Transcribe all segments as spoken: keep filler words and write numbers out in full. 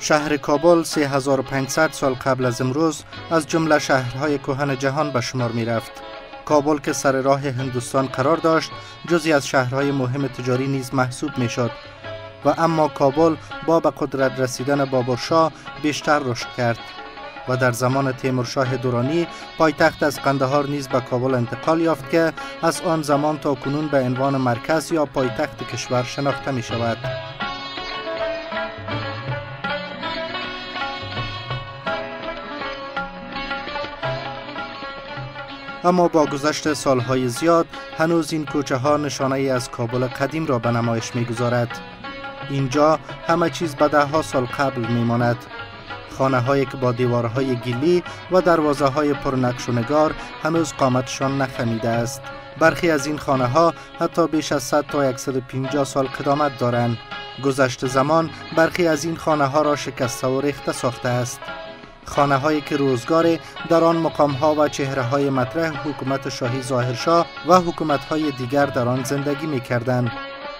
شهر کابل سه هزار و پانصد سال قبل از امروز از جمله شهرهای کهن جهان به شمار می رفت. کابل که سر راه هندوستان قرار داشت جزی از شهرهای مهم تجاری نیز محسوب می شد و اما کابل با به قدرت رسیدن بابرشاه بیشتر رشد کرد و در زمان تیمورشاه درانی پایتخت از قندهار نیز به کابل انتقال یافت که از آن زمان تا کنون به عنوان مرکز یا پایتخت کشور شناخته می شود. اما با گذشت سالهای زیاد هنوز این کوچه ها نشانه ای از کابل قدیم را به نمایش می گذارد. اینجا همه چیز به ده ها سال قبل می ماند. خانه هایی که با دیوارهای گیلی و دروازه های پرنقش و نگار هنوز قامتشان نخمیده است. برخی از این خانه ها حتی بیش از صد تا صد و پنجاه سال قدامت دارند. گذشت زمان برخی از این خانه ها را شکسته و ریخته ساخته است. خانه هایی که روزگار در آن مقام ها و چهره های مطرح حکومت شاهی ظاهرشاه و حکومت های دیگر در آن زندگی می کردند.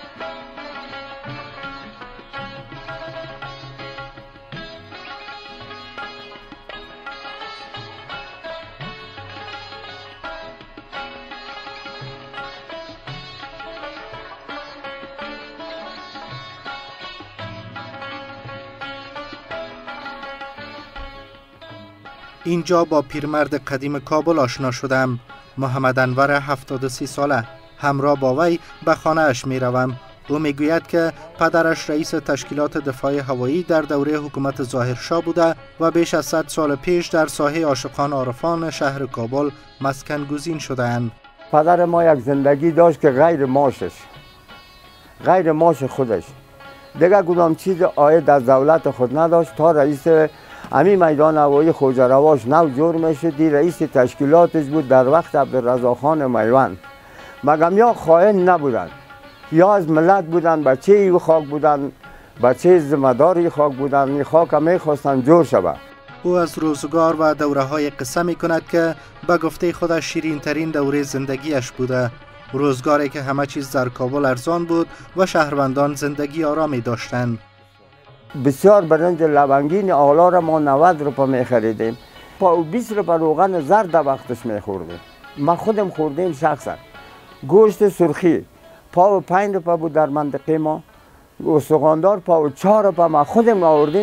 اینجا با پیرمرد قدیم کابل آشنا شدم. محمد انور هفتاد و سه ساله. همراه با وی به خانه اش می روم. او می گوید که پدرش رئیس تشکیلات دفاع هوایی در دوره حکومت ظاهرشاه بوده و بیش از صد سال پیش در ساحه عاشقان عارفان شهر کابل مسکن گزین شده‌اند. پدر ما یک زندگی داشت که غیر معاشش، غیر معاش خودش، دیگه کدام چیز عاید از دولت خود نداشت تا رئیس امی میدان هوایی خوجرواش نو جور میشدی. رئیس تشکیلاتش بود در وقت عبدالرزاق خان میوند. مگم یا خائن نبودن یا از ملت بودن، بچه ای خاک بودن، بچه زمداری خاک بودن، این خاک هم میخواستن جور شود. او از روزگار و دوره های قصه می کند که به گفته خودش شیرین ترین دوره زندگیش بوده. روزگاری که همه چیز در کابل ارزان بود و شهروندان زندگی آرامی داشتند. بسیار برنج لونگین آلا را ما نود روپا می خریدیم. پا بیست روپا روغن زرد در وقتش می خوردیم. ما خودم خوردیم شخصا. گوشت سرخی پا پنج روپا بود در منطقه ما. استخواندار پا چهار روپا ما خودم آوردیم.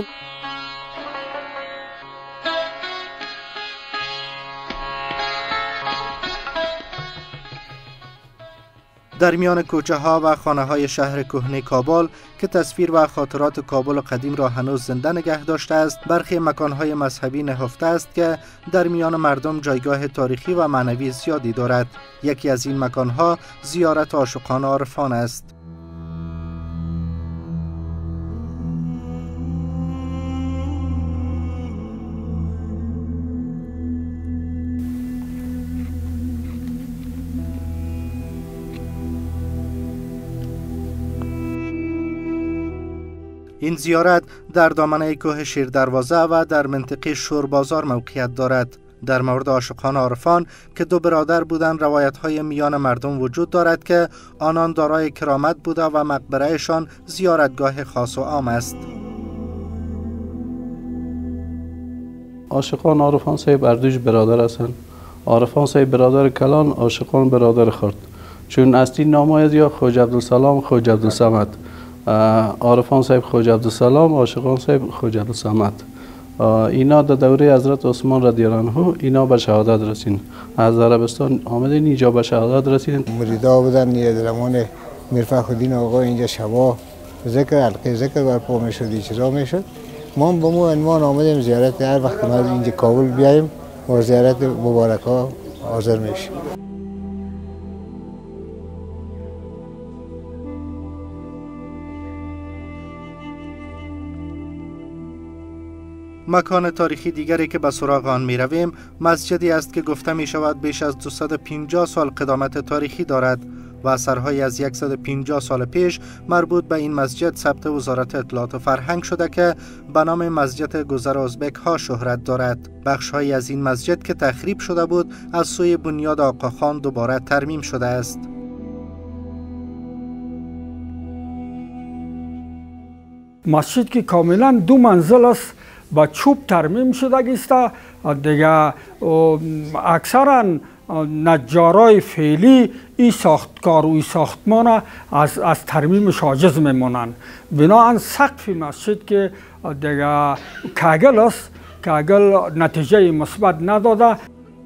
در میان کوچه ها و خانه های شهر کهنه کابل که تصویر و خاطرات کابل قدیم را هنوز زنده نگه داشته است، برخی مکان های مذهبی نهفته است که در میان مردم جایگاه تاریخی و معنوی زیادی دارد. یکی از این مکان ها زیارت عاشقان عارفان است. این زیارت در دامنه کوه شیر دروازه و در منطقه شور بازار موقعیت دارد. در مورد عاشقان عارفان که دو برادر بودند روایت‌های میان مردم وجود دارد که آنان دارای کرامت بوده و مقبرهشان زیارتگاه خاص و عام است. عاشقان عارفان صاحب اردوش برادر هستند. عارفان صاحب برادر کلان، عاشقان برادر خرد. چون اصلی نام یا خواجه عبدالسلام، خواجه عبدالصمد. عارفان صاحب خواجه عبدالسلام، عاشقان صاحب خواجه عبدالصمد. اینا در دوره حضرت عثمان رضی الله عنه اینا به شهادت رسیدن. از عربستان آمدن اینجا به شهادت رسیدن. مریدا بودن یه درمان میرفخرالدین آقا اینجا شبا ذکر حلقه ذکر برپا میشد، چیزا میشد. ما به مو عنوان آمدیم زیارت، هر وقت ما اینجا کابل بیایم و زیارت مبارک ها حاضر میشیم. مکان تاریخی دیگری که به سراغ آن می رویم مسجدی است که گفته می شود بیش از دویست و پنجاه سال قدامت تاریخی دارد و اثرهایی از صد و پنجاه سال پیش مربوط به این مسجد ثبت وزارت اطلاعات و فرهنگ شده که به نام مسجد گذر ازبک ها شهرت دارد. بخشهایی از این مسجد که تخریب شده بود از سوی بنیاد آقاخان دوباره ترمیم شده است. مسجد که کاملا دو منزل است با چوب ترمیم شده است دیگه. اکثرا نجارای فعلی این ساختکار و این ساختمان از از ترمیمش عاجز میمونند. بنابراین سقف مسجد که دیگه کاگل است، کاگل نتیجه مثبت نداده.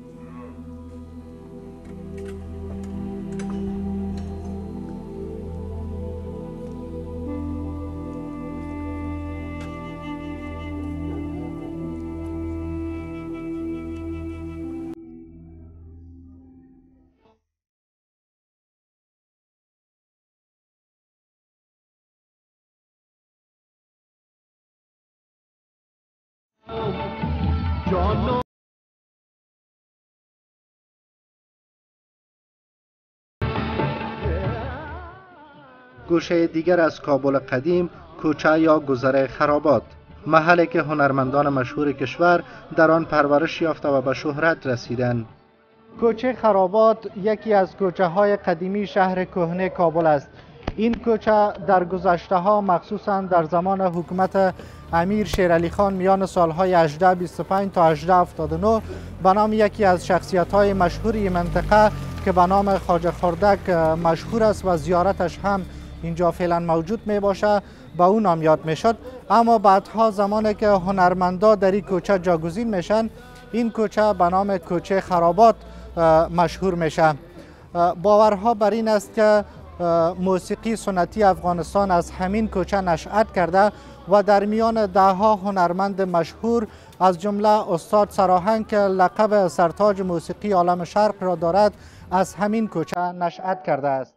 گوشه دیگر از کابل قدیم، کوچه یا گذر خرابات، محلی که هنرمندان مشهور کشور در آن پرورش یافته و به شهرت رسیدند. کوچه خرابات یکی از کوچه های قدیمی شهر کهنه کابل است. این کوچه در گذشته ها مخصوصا در زمان حکومت امیر شیرعلی خان میان سالهای هجده بیست و پنج تا هجده هفتاد و نه به نام یکی از شخصیت های مشهوری منطقه که به نام خواجه خردک مشهور است و زیارتش هم اینجا فعلا موجود می باشه به اون نام یاد می شد. اما بعدها زمانی که هنرمندا در این کوچه جاگزین میشن، این کوچه به نام کوچه خرابات مشهور میشه. باورها بر این است که موسیقی سنتی افغانستان از همین کوچه نشأت کرده و در میان ده ها هنرمند مشهور از جمله استاد سراهنگ که لقب سرتاج موسیقی عالم شرق را دارد از همین کوچه نشأت کرده است.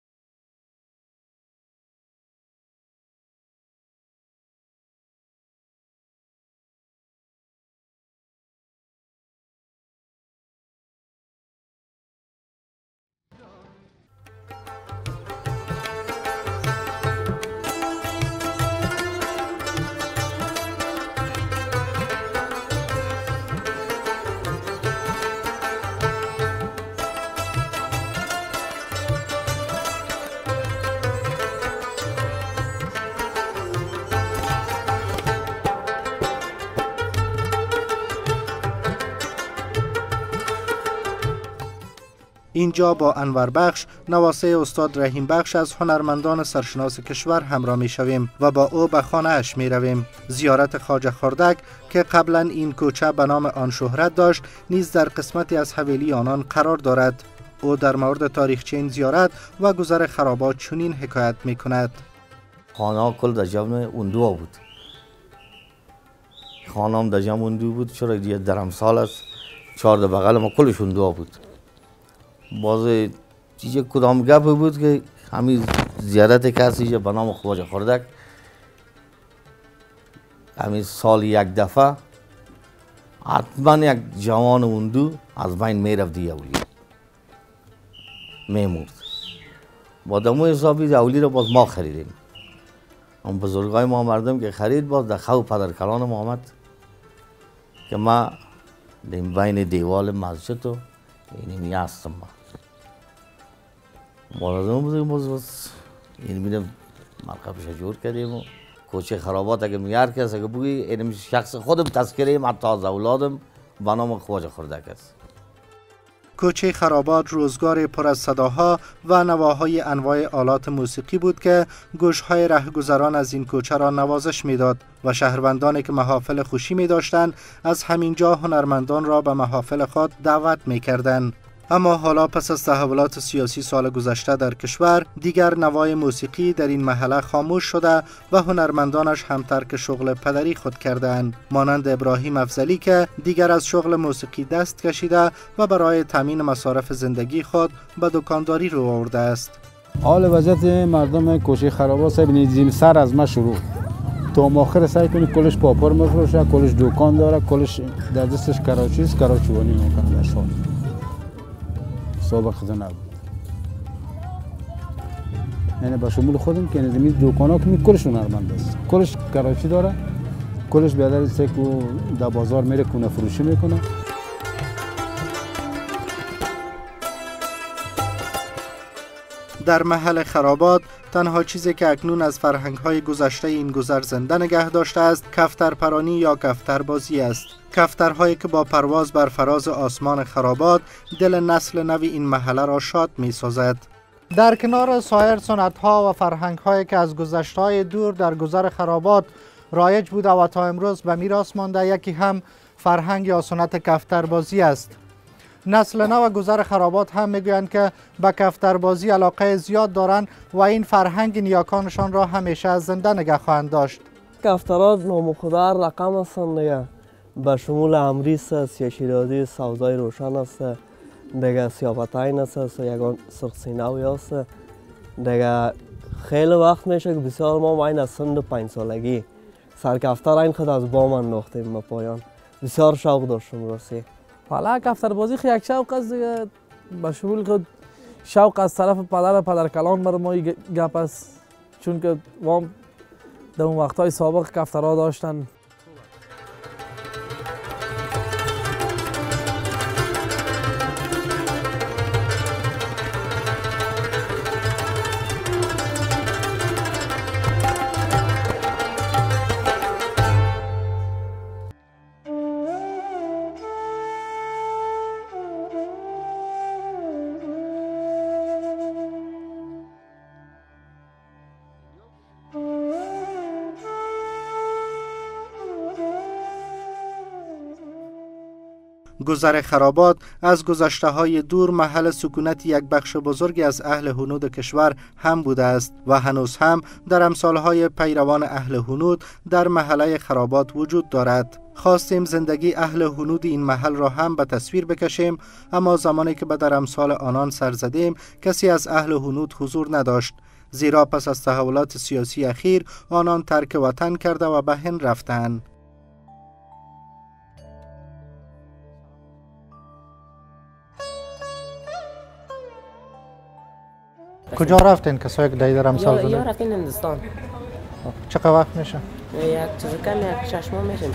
اینجا با انور بخش، نواسه استاد رحیم بخش از هنرمندان سرشناس کشور همراه می شویم و با او به خانه اش می رویم. زیارت خواجه خردک که قبلا این کوچه به نام آن شهرت داشت نیز در قسمتی از حویلی آنان قرار دارد. او در مورد تاریخچه این زیارت و گذر خرابات چنین حکایت می کند. خانه ها کل در جمع اوندو بود. خانه هم در جمع اوندو بود، چرا دیگه درم سال است چهار در بغل ما کلش اوندو بود. باز چیز کدام گپ بود که همین زیارت کسی به نام خواجه خردک همین سال یک دفعه حتما یک جوان اوندو از بین میرفت دیگه اولی میمورد. با دمو حسابی اولی رو باز ما خریدیم. اون بزرگای ما مردم که خرید باز در خواه پدر کلان ما آمد که ما در بین دیوال مسجد و اینی می هستم ما ملازم بودیم باز باز این میرم مرکبش جور کردیم و کوچه خرابات اگه میار کس اگه بگی این شخص خودم تذکره ایم حتی از اولادم به نام خواجه خردک است. کوچه خرابات روزگار پر از صداها و نواهای انواع آلات موسیقی بود که گوشهای رهگذران از این کوچه را نوازش میداد و شهروندانی که محافل خوشی می داشتند از همینجا هنرمندان را به محافل خود دعوت می کردند. اما حالا پس از تحولات سیاسی سال گذشته در کشور دیگر نوای موسیقی در این محله خاموش شده و هنرمندانش هم ترک شغل پدری خود کردند، مانند ابراهیم افضلی که دیگر از شغل موسیقی دست کشیده و برای تامین مصارف زندگی خود به دکانداری رو آورده است. حال وضعیت مردم کوچه خرابات صاحب نزیم سر از ما شروع تا آخر سعی کنی کلش پاپور مفروشه، کلش دکان داره، کلش در دستش کراچی است، کراچوانی میکنه در سال. سابق خدا نبود. یعنی با شمول خودم که نزدیک دکان ها که می کلش هنرمند است. کلش کراچی داره، کلش بیادر است که در بازار میره کنه فروشی میکنه. در محل خرابات تنها چیزی که اکنون از فرهنگ‌های گذشته این گذر زنده نگه داشته است کفترپرانی یا کفتربازی است. کفترهایی که با پرواز بر فراز آسمان خرابات دل نسل نو این محله را شاد می‌سازد. در کنار سایر سنت‌ها و فرهنگ‌هایی که از گذشته‌های دور در گذر خرابات رایج بوده و تا امروز به میراث مانده، یکی هم فرهنگ یا سنت کفتربازی است. نسل نو گذر خرابات هم میگویند که به کفتربازی علاقه زیاد دارند و این فرهنگ نیاکانشان را همیشه زنده نگه خواهند داشت. کفترات نامخدار رقم هستند دیگه، به شمول امریس است، سیاه شیرازی، سوزای روشن است، دیگه سیاپتاین است، یگان سرخسیناوی است. دیگه خیلی وقت میشه که بسیار ما این از سن پنج سالگی سرکفتر این خود از بام انداختیم به پایان. بسیار شوق داشتم راستی. حالا کفتربازی خیلی یک شوق است دیگه، به شمول خود شوق از طرف پدر پدر کلان بر ما گپ است، چون که ما در اون وقتهای سابق کفترها داشتن. گذر خرابات از گذشته های دور محل سکونت یک بخش بزرگی از اهل هنود کشور هم بوده است و هنوز هم در امثالهای پیروان اهل هنود در محله خرابات وجود دارد. خواستیم زندگی اهل هنود این محل را هم به تصویر بکشیم، اما زمانی که به در امثال آنان سر زدیم کسی از اهل هنود حضور نداشت، زیرا پس از تحولات سیاسی اخیر آنان ترک وطن کرده و به هند رفتند. کجا رفتین کسایی که در امثال زدن؟ یا رفتین هندوستان. چقدر وقت میشه؟ یک چیز کم یک شش ماه میشه.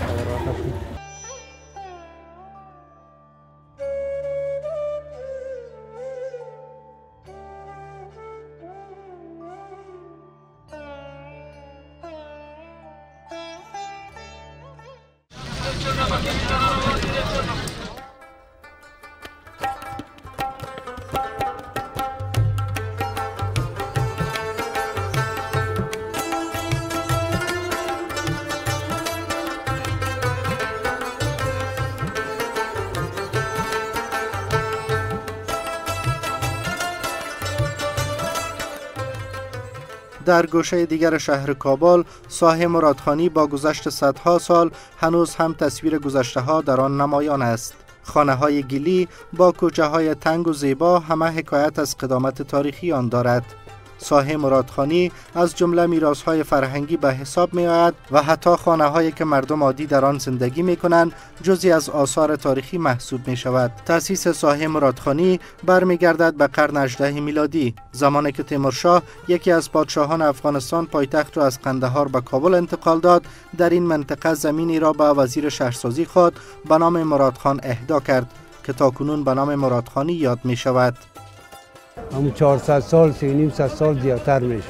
در گوشه دیگر شهر کابل، ساحه مرادخانی با گذشت صدها سال هنوز هم تصویر گذشته ها در آن نمایان است. خانه های گلی با کوچه های تنگ و زیبا همه حکایت از قدامت تاریخی آن دارد. ساحه مرادخانی از جمله میراث‌های فرهنگی به حساب می آید و حتی خانه‌هایی که مردم عادی در آن زندگی می کنند جزئی از آثار تاریخی محسوب می شود. تأسیس ساحه مرادخانی برمیگردد به قرن هجدهم میلادی، زمانی که تیمورشاه یکی از پادشاهان افغانستان پایتخت را از قندهار به کابل انتقال داد. در این منطقه زمینی را به وزیر شهرسازی خود به نام مرادخان اهدا کرد که تاکنون به نام مرادخانی یاد می شود. همون چهارصد سال سه نیم صد سال زیادتر میشه.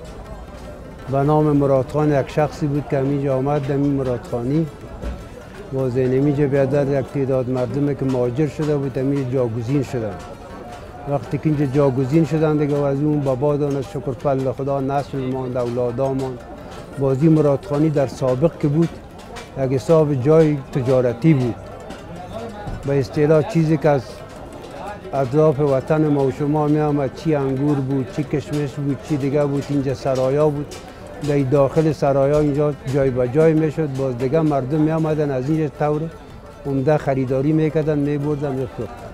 به نام مرادخان یک شخصی بود که همینجا آمد، در این مرادخانی واضح نمیجا بیادر یک تعداد مردم که مهاجر شده بود همینجا جاگزین شدن. وقتی که اینجا جاگزین شدن دیگه از اون بابا دانست شکر فضل خدا نسل ماند، اولادا ماند. بازی مرادخانی در سابق که بود یک حساب جای تجارتی بود، به اصطلاح چیزی که از اطراف وطن ما و شما می آمد، چی انگور بود، چی کشمش بود، چی دیگه بود، اینجا سرایا بود. در داخل سرایا اینجا جای به جای می شد، باز دیگه مردم می آمدن از اینجا طور عمده خریداری می کردن، می بردن می فروختن.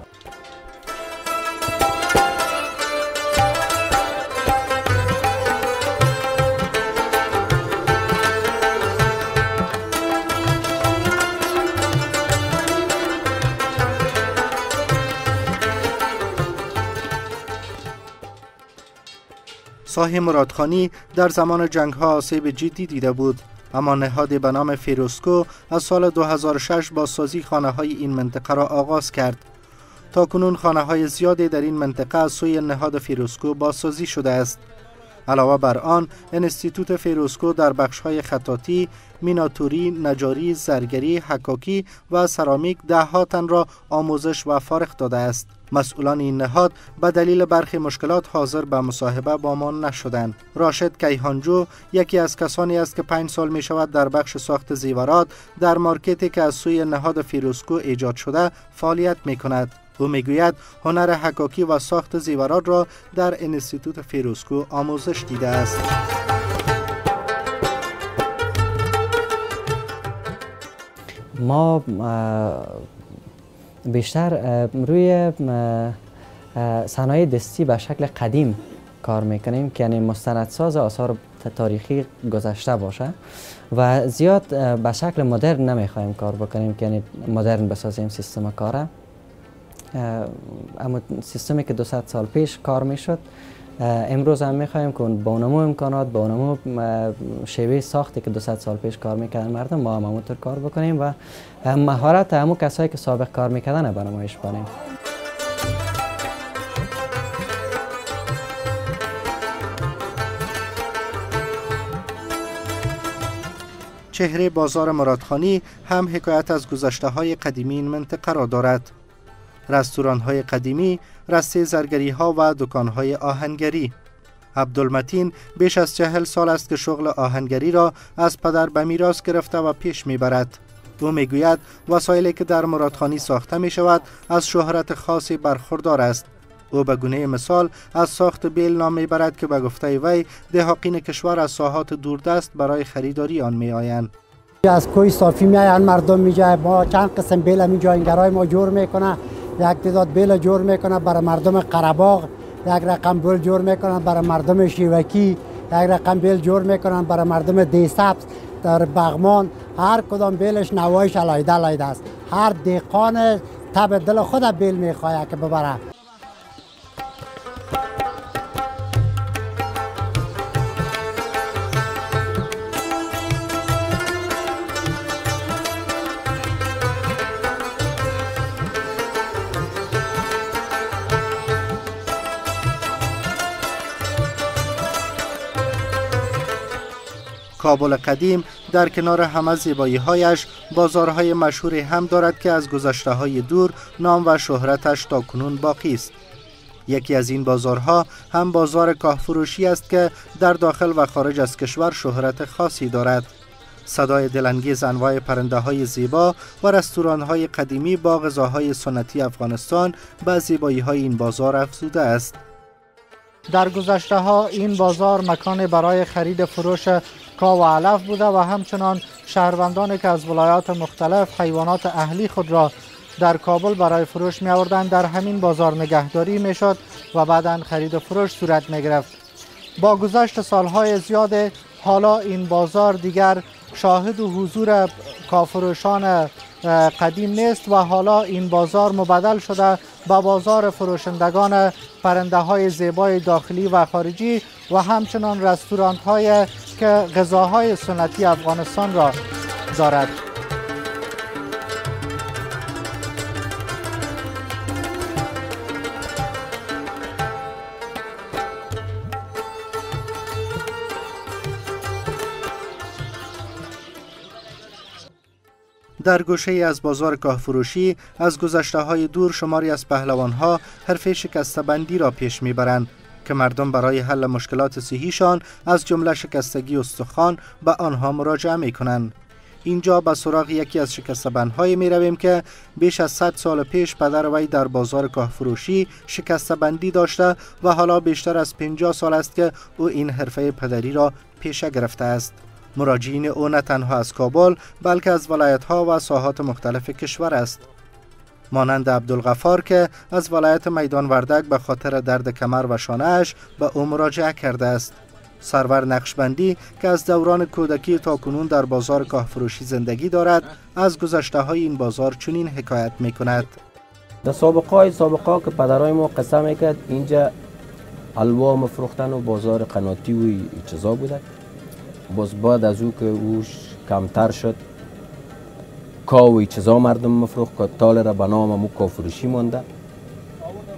ساحه مرادخانی در زمان جنگ‌ها آسیب جدی دیده بود، اما نهادی به نام فیروسکو از سال دو هزار و شش بازسازی خانه‌های این منطقه را آغاز کرد. تاکنون خانه های زیادی در این منطقه از سوی نهاد فیروزکو بازسازی شده است. علاوه بر آن، انستیتوت فیروزکو در بخش‌های خطاطی، میناتوری، نجاری، زرگری، حکاکی و سرامیک ده ها تن را آموزش و فارغ داده است. مسئولان این نهاد به دلیل برخی مشکلات حاضر به مصاحبه با ما نشدند. راشد کیهانجو یکی از کسانی است که پنج سال می شود در بخش ساخت زیورات در مارکتی که از سوی نهاد فیروزکو ایجاد شده فعالیت می کند. او میگوید هنر حکاکی و ساخت زیورات را در انستیتوت فیروزکو آموزش دیده است. ما بیشتر روی صنایع دستی به شکل قدیم کار میکنیم که یعنی مستندساز آثار تاریخی گذشته باشه و زیاد به شکل مدرن نمیخوایم کار بکنیم که یعنی مدرن بسازیم سیستم کاره. اما سیستمی که دویست سال پیش کار میشد امروز هم میخوایم که با اونمو امکانات با اونمو شیوه ساختی که دویست سال پیش کار میکردن مردم ما هم همونطور کار بکنیم و مهارت همون کسایی که سابق کار میکردن به نمایش بانیم. چهره بازار مرادخانی هم حکایت از گذشته های قدیمی این منطقه را دارد. رستوران های قدیمی، رسته زرگری ها و دکان های آهنگری. عبدالمتین بیش از چهل سال است که شغل آهنگری را از پدر به میراث گرفته و پیش میبرد. او میگوید وسایلی که در مرادخانی ساخته می شود از شهرت خاصی برخوردار است. او به گونه مثال از ساخت بیل نام میبرد که به گفته وی دهاقین کشور از ساحات دوردست برای خریداری آن می آیند. از کوی صافی می آیند مردم می جای ما چند قسم بیل می جاینگرای ما جور میکنه. یک تعداد بیل جور میکنه برای مردم قره‌باغ، یک رقم بیل جور میکنن برای مردم شیوکی، یک رقم بیل جور میکنن برای مردم دیسبس در بغمان. هر کدام بیلش نوایش علایده علایده است. هر دهقان تب دل خود بیل میخواد که ببره. کابل قدیم در کنار همه زیبایی‌هایش بازارهای مشهوری هم دارد که از گذشته‌های دور نام و شهرتش تا کنون باقی است. یکی از این بازارها هم بازار کاهفروشی است که در داخل و خارج از کشور شهرت خاصی دارد. صدای دلانگیز انواع پرنده‌های زیبا و رستوران‌های قدیمی با غذاهای سنتی افغانستان به زیبایی‌های این بازار افزوده است. در گذشته ها این بازار مکان برای خرید فروش کاه و علف بوده و همچنان شهروندانی که از ولایات مختلف حیوانات اهلی خود را در کابل برای فروش می آوردند در همین بازار نگهداری می شد و بعداً خرید و فروش صورت می گرفت. با گذشت سالهای زیاد حالا این بازار دیگر شاهد و حضور کافروشان قدیم نیست و حالا این بازار مبدل شده به بازار فروشندگان پرنده های زیبای داخلی و خارجی و همچنان رستوران های که غذاهای سنتی افغانستان را دارد. در گوشه از بازار کاهفروشی از گذشته های دور شماری از پهلوان ها حرفه شکسته بندی را پیش میبرند که مردم برای حل مشکلات صحیشان از جمله شکستگی استخوان به آنها مراجعه می کنند. اینجا به سراغ یکی از شکسته بندهای می رویم که بیش از صد سال پیش پدر وی در بازار کاهفروشی شکسته بندی داشته و حالا بیشتر از پنجاه سال است که او این حرفه پدری را پیشه گرفته است. مراجعین او نه تنها از کابل بلکه از ولایت‌ها و ساحات مختلف کشور است. مانند عبدالغفار که از ولایت میدان وردک به خاطر درد کمر و شانه‌اش به او مراجعه کرده است. سرور نقشبندی که از دوران کودکی تا کنون در بازار کاهفروشی زندگی دارد از گذشته های این بازار چنین حکایت می کند. در سابقه های سابقه که پدرای ما قصه میکرد اینجا حلوا مفروختن و بازار قناتی و این چیزا بوده. باز بعد از او که اوش کمتر شد کاوی چیزا مردم مفروخت که تال را به نام مو کافروشی مانده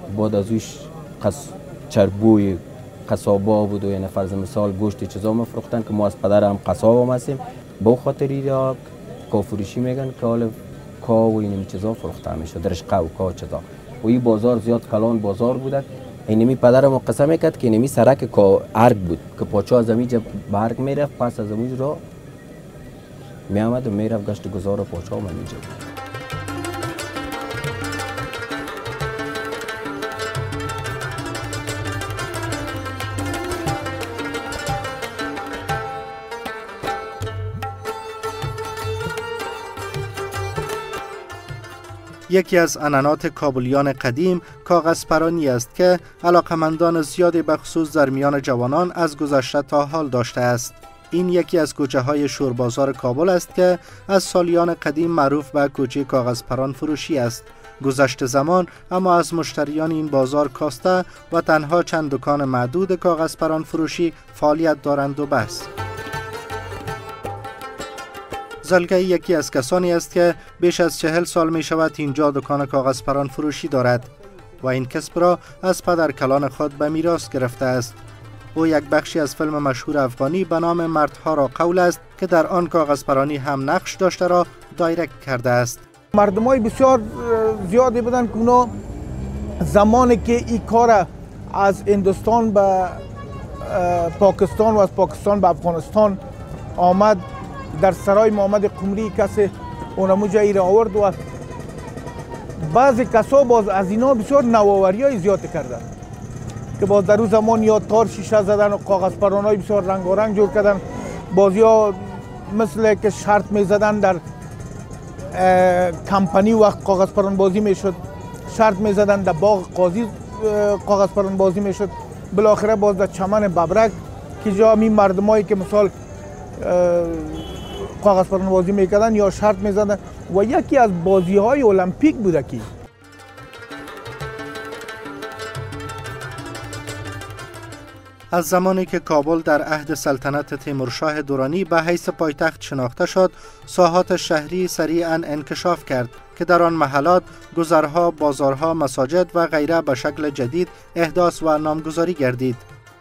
بعد از اوش قص چربوی قصابا بود و یعنی فرض مثال گوشت چیزا میفروختن که ما از پدر هم قصاب هم هستیم. با خاطری یا کافروشی میگن که حالا کا و این چیزا فروخته میشه، درشقه و کا چیزا. و این بازار زیاد کلان بازار بود. اینمی پدرم قسم میکرد که اینمی سرک کا ارگ بود که پاچا از اینجا به ارگ میرفت، پس از اونجا را میامد و میرفت گشت گذار پاچا هم اینجا. یکی از عنعنات کابلیان قدیم کاغذ پرانی است که علاقمندان زیادی به خصوص در میان جوانان از گذشته تا حال داشته است. این یکی از کوچه های شوربازار کابل است که از سالیان قدیم معروف به کوچه کاغذ پران فروشی است. گذشته زمان اما از مشتریان این بازار کاسته و تنها چند دکان معدود کاغذ پران فروشی فعالیت دارند و بس. زلگی یکی از کسانی است که بیش از چهل سال می شود اینجا دکان کاغذ پران فروشی دارد و این کسب را از پدر کلان خود به میراث گرفته است. او یک بخشی از فیلم مشهور افغانی به نام مردها را قول است که در آن کاغذ پرانی هم نقش داشته را دایرکت کرده است. مردمای بسیار زیادی بودن که اونا زمانی که این کار از هندوستان به پاکستان و از پاکستان به افغانستان آمد، در سرای محمد قمری کسی اونمو جایی را آورد و بعضی کسا باز از اینا بسیار نوآوری های زیاد کردن که باز در اون زمان یا تار شیشه زدن و کاغذ پران های بسیار رنگارنگ جور کردن. بازی ها مثل که شرط می زدن در کمپانی وقت کاغذ پران بازی می شد، شرط می زدن در باغ قاضی کاغذ پران بازی می شد. بالاخره باز در چمن ببرک که جا می مردمایی که مثال کاغذ پران بازی میکردن یا شرط میزدن و یکی از بازی های المپیک بوده که از زمانی که کابل در عهد سلطنت تیمورشاه دورانی به حیث پایتخت شناخته شد، ساحات شهری سریعاً انکشاف کرد که در آن محلات گذرها، بازارها، مساجد و غیره به شکل جدید احداث و نامگذاری گردید.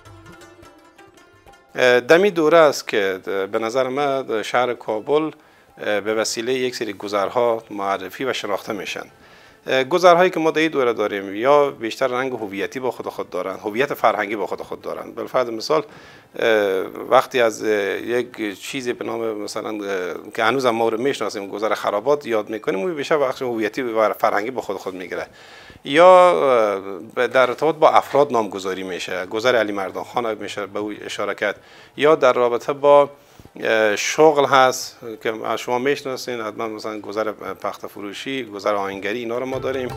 دمی دوره است که به نظر من شهر کابل به وسیله یک سری گذرها معرفی و شناخته میشن. گذرهایی که ما در این دوره داریم یا بیشتر رنگ هویتی با خود خود دارن، هویت فرهنگی با خود خود دارن. به فرض مثال وقتی از یک چیزی به نام مثلا که هنوز هم ما رو میشناسیم گذر خرابات یاد میکنیم، اون بیشتر بخش هویتی و فرهنگی با خود خود میگیره. یا در ارتباط با افراد نامگذاری میشه، گذر علی مردان خان میشه به او اشاره کرد، یا در رابطه با شغل هست که شما میشناسین حتما، مثلا گذر پخت فروشی، گذر آهنگری، اینا رو ما داریم.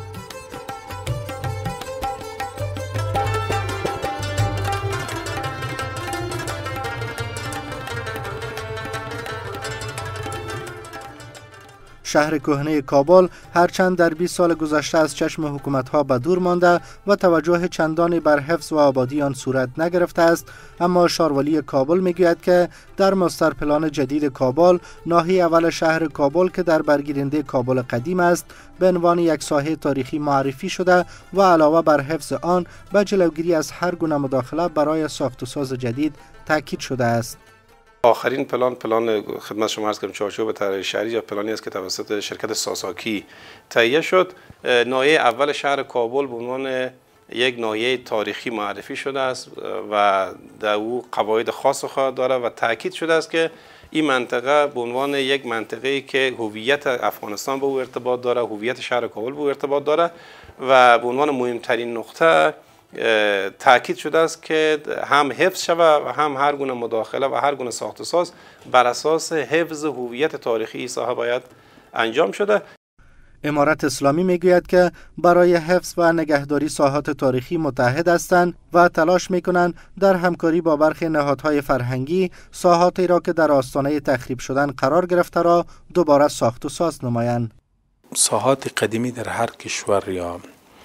شهر کهنه کابل هرچند در بیست سال گذشته از چشم حکومت‌ها به دور مانده و توجه چندانی بر حفظ و آبادی آن صورت نگرفته است، اما شاروالی کابل میگوید که در ماستر پلان جدید کابل، ناحیه اول شهر کابل که در برگیرنده کابل قدیم است، به عنوان یک ساحه تاریخی معرفی شده و علاوه بر حفظ آن به جلوگیری از هر گونه مداخله برای ساخت و ساز جدید تاکید شده است. آخرین پلان پلان خدمت شما عرض کردم چارچوب طراحی شهری یا پلانی است که توسط شرکت ساساکی تهیه شد. ناحیه اول شهر کابل به عنوان یک ناحیه تاریخی معرفی شده است و در او قواعد خاص خود داره و تاکید شده است که این منطقه به عنوان یک منطقه‌ای که هویت افغانستان به او ارتباط داره، هویت شهر کابل به او ارتباط داره و به عنوان مهمترین نقطه تاکید شده است که هم حفظ شود و هم هر گونه مداخله و هر گونه ساخت و ساز بر اساس حفظ هویت تاریخی این ساحه باید انجام شده. امارت اسلامی میگوید که برای حفظ و نگهداری ساحات تاریخی متحد هستند و تلاش میکنند در همکاری با برخی نهادهای فرهنگی ساحاتی را که در آستانه تخریب شدن قرار گرفته را دوباره ساخت و ساز نمایند. ساحات قدیمی در هر کشور یا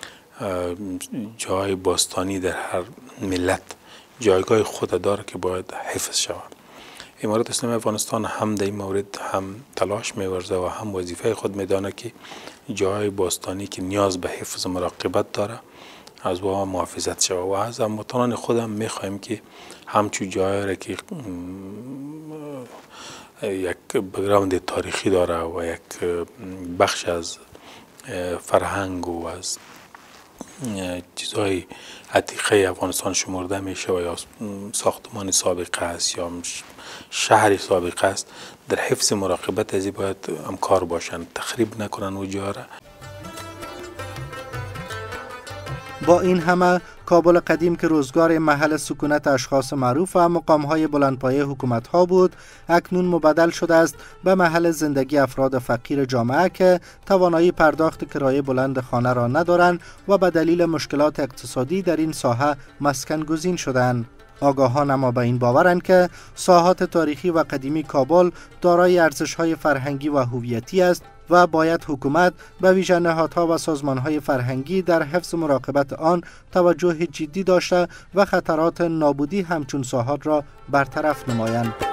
جای باستانی در هر ملت جایگاه خود داره که باید حفظ شود. امارت اسلامی افغانستان هم در این مورد هم تلاش می‌ورزه و هم وظیفه خود می‌داند که جای باستانی که نیاز به حفظ مراقبت داره از او محافظت شود و از هموطنان خودم میخواهیم که همچو جایی را که یک بگراند تاریخی داره و یک بخش از فرهنگ و از چیزهای عتیقه افغانستان شمرده میشه و یا ساختمان سابقه است یا شهر سابقه است، در حفظ مراقبت از این باید همکار باشند، تخریب نکنن و جا را. با این همه کابل قدیم که روزگار محل سکونت اشخاص معروف و مقام‌های بلندپایه حکومت‌ها بود، اکنون مبدل شده است به محل زندگی افراد فقیر جامعه که توانایی پرداخت کرایه بلند خانه را ندارند و به دلیل مشکلات اقتصادی در این ساحه مسکن گزین شدند. آگاهان اما به این باورند که ساحات تاریخی و قدیمی کابل دارای ارزش‌های فرهنگی و هویتی است و باید حکومت به ویژه نهادها و سازمان‌های فرهنگی در حفظ مراقبت آن توجه جدی داشته و خطرات نابودی همچون ساحات را برطرف نمایند.